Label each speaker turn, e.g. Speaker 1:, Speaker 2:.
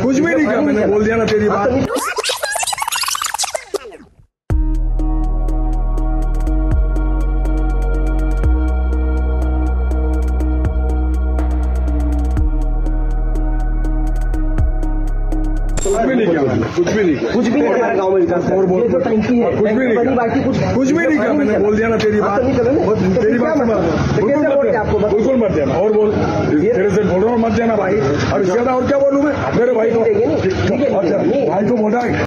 Speaker 1: कुछ भी नहीं किया मैंने, बोल दिया ना तेरी बात। कुछ भी नहीं किया मैंने, कुछ भी नहीं किया,
Speaker 2: कुछ भी नहीं हमारे गाँव में विकास।
Speaker 1: और बोल,
Speaker 2: जो टंकी है
Speaker 1: कुछ भी नहीं किया, कुछ भी नहीं किया मैंने, बोल दिया ना तेरी बात। तेरी बात बिल्कुल मत देना। और बोल, तेरे से बोल रहा हूँ मत देना भाई। और ज्यादा और क्या बोलूँ मैं, मेरे भाई को, भाई को मोटा